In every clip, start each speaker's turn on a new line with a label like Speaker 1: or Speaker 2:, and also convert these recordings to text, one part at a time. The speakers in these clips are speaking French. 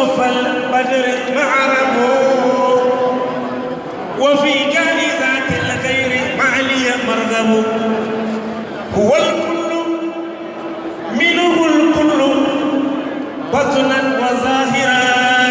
Speaker 1: صف البدر معرب وفي جائزات الخير معلي مرغب هو الكل منه الكل بطنا وظاهرا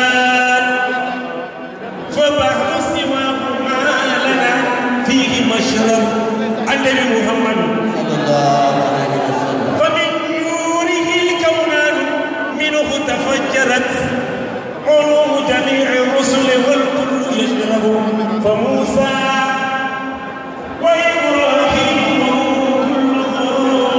Speaker 1: فبحر سواه ما لنا فيه مشرب النبي محمد صلى الله عليه وسلم فمن نوره الكونان منه تفجرت علوم جميع الرسل والكل يشرب فموسى وإبراهيم كلهم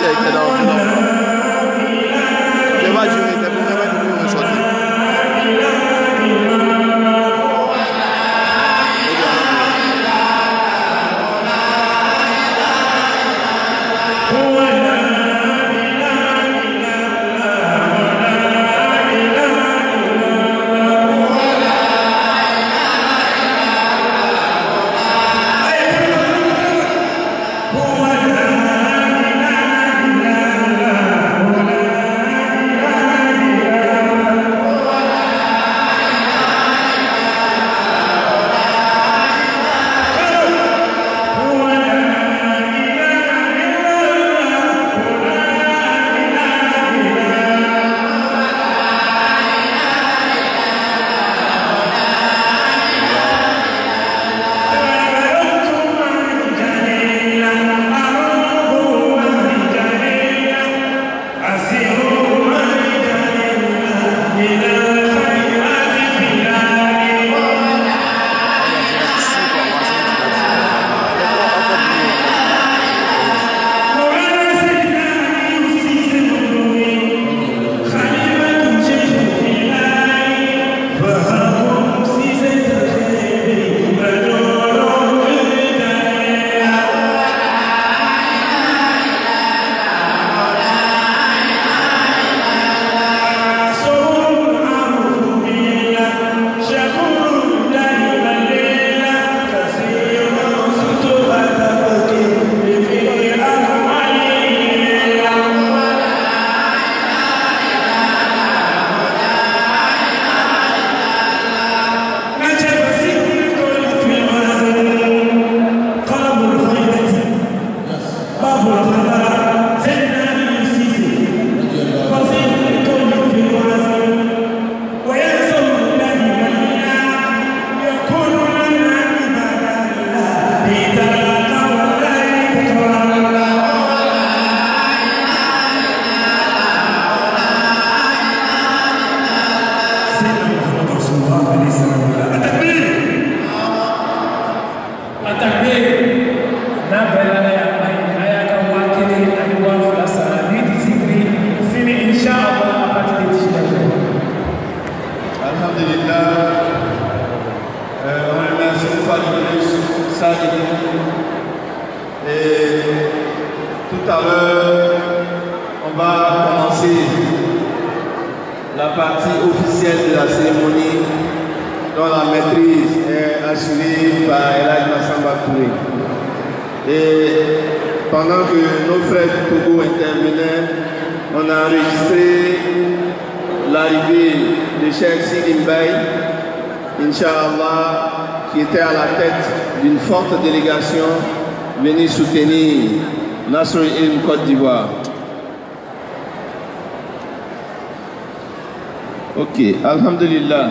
Speaker 2: Délégation venue soutenir Nasr El Côte d'Ivoire. Ok, Alhamdulillah.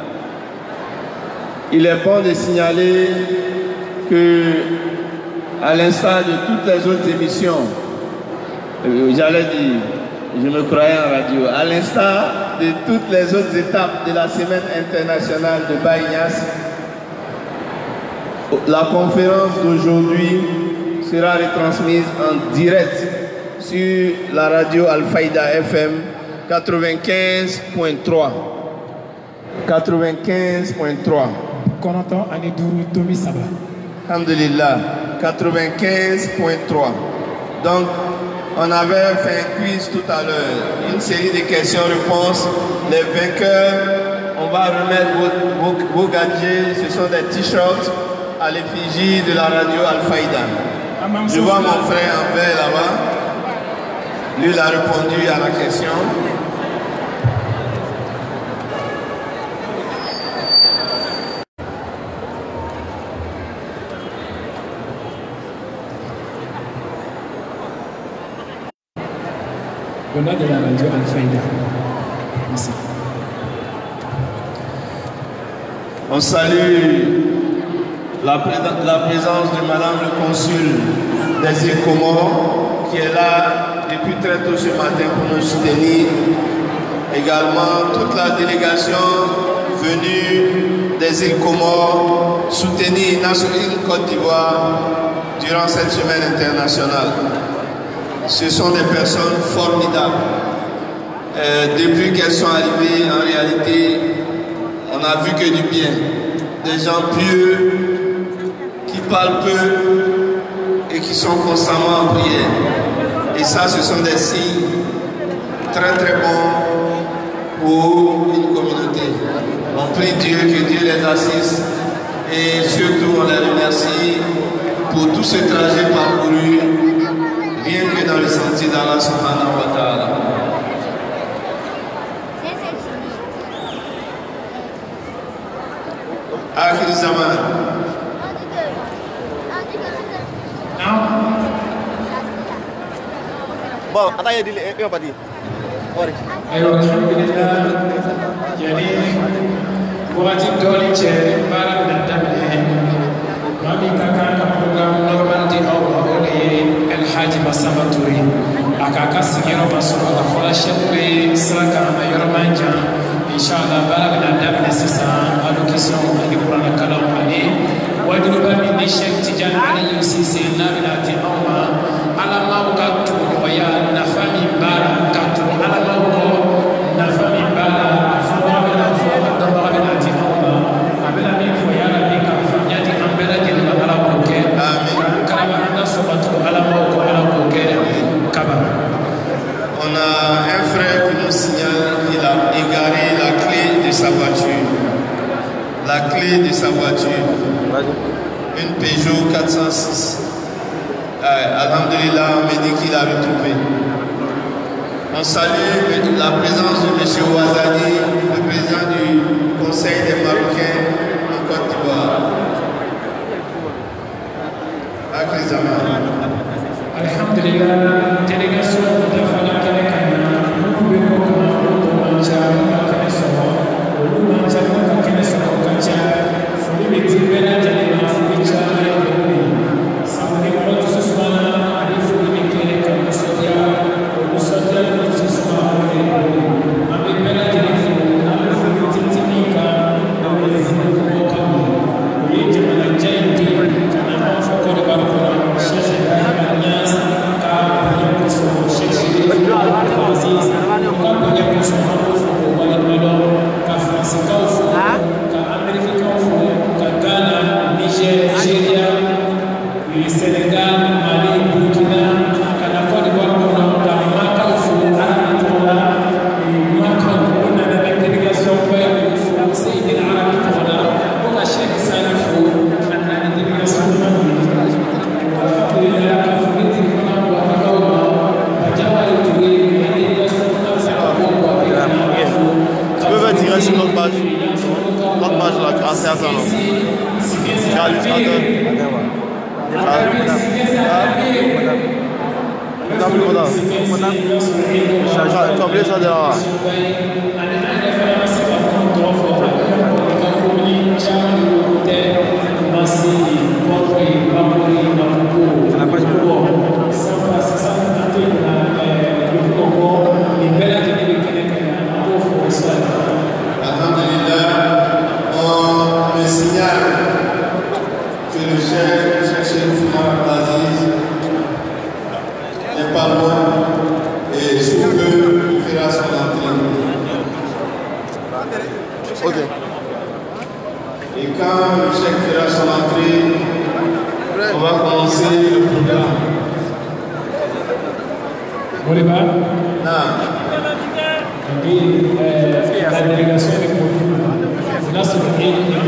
Speaker 2: Il est bon de signaler que, à l'instar de toutes les autres émissions, j'allais dire, je me croyais en radio, à l'instar de toutes les autres étapes de la Semaine internationale de Baye Niasse, la conférence d'aujourd'hui sera retransmise en direct sur la radio Al-Fayda FM 95.3. 95.3.
Speaker 3: Konaton Aniduru Tomi Saba.
Speaker 2: Alhamdulillah. 95.3. Donc, on avait fait un quiz tout à l'heure. Une série de questions-réponses. Les vainqueurs, on va remettre vos gadgets. Ce sont des t-shirts à l'effigie de la radio Al-Fayda. Je vois mon frère en vert là-bas. Lui, il a répondu à la question.
Speaker 3: De la radio Al-Fayda. Merci.
Speaker 2: On salue la présence de Madame le Consul des îles Comores qui est là depuis très tôt ce matin pour nous soutenir. Également toute la délégation venue des îles Comores soutenir Nasr El Côte d'Ivoire durant cette semaine internationale. Ce sont des personnes formidables. Depuis qu'elles sont arrivées, en réalité, on n'a vu que du bien. Des gens pieux, qui parlent peu et qui sont constamment en prière. Et ça, ce sont des signes très très bons pour une communauté. On prie Dieu, que Dieu les assiste et surtout on les remercie pour tout ce trajet parcouru, rien que dans le sentier d'Allah subhanahu wa ta'ala. Akhir zaman.
Speaker 4: Bon, attends, il y a pas dit.
Speaker 3: Ayo, alhamdulillah. Jadi, wajib doli cɛ baara bɛna daminɛ maa min ka kan ka programme normal di aw ma o de ye Elhaji Masaba Ture a k'a ka sigiyɔrɔ ma sɔrɔ a fɔra sɛfu bɛ sira kan a yɔrɔ man jan inshallah baara bɛna daminɛ sisan allocation ani kuranɛkalanw ani wajuba min ni Sheikh Tijani Aliyu Sise n'a bɛna di aw ma alamaw ka tuguɲɔgɔnya nafa min b'a la ka tugu alamaw kɔ nafa min b'a la a fɔra a bɛna fɔ a dɔnbaga bɛna di aw ma a bɛna min fɔ yala bi ka faamuya di an bɛɛ lajɛlen ma ala k'o kɛ k'an karama an ka sɔn ka tugu alamaw kɔ ala k'o kɛ kaba.
Speaker 2: On a un frère qui nous signale qu'il a égaré la clé de sa voiture. La clé de sa voiture. Une Peugeot 406. Alhamdulillah, on me dit qu'il a retrouvé. On salue la présence de M. Ouazani, le président du Conseil des Marocains en Côte d'Ivoire.
Speaker 3: Alhamdulillah, délégation de Fala Kenya, nous pouvons commencer à Kenesoa, nous pouvons commencer à Kenesoa, Foli Betibela, Janina, Foli Chana, Samani Moto Susmana, Ali Foli Mekele, Kamusodia, Musodia, Susmana, Ami Bela Janifu, Ami Foli Tintinika, Ami Foli Mokamu, Oye Jamana Jayanti, Kanama Fokoro Barkona, Sheikh Ibrahim Nias, Ka Banyakuso, Sheikh Shiri, Aziz, Ka Banyakuso, Hamufu, Walimalo, Ka Fransi Kaufu, Ka Amerika Kaufu, Ka Ghana, Niger, Nigeria, Senegal, Mali, Burkina, Ka la Côte d'Ivoire, Ka Makaufu, Arabitola, Makau, on a la délégation pour Seyid Arabitola, pour la Cheikh Salifou, on a la délégation de
Speaker 4: Tu peux me tirer sur notre page là, grâce à ça. Tu as oublié ça de là.
Speaker 2: On me signale que le chef Aziz n'est pas loin et sous peu il fera son entrée.
Speaker 4: Ok.
Speaker 2: Et quand le chef fera son entrée, on va commencer le programme.
Speaker 3: Bolívar.
Speaker 2: Non.
Speaker 3: Jadi la délégation de Bolívar, là c'est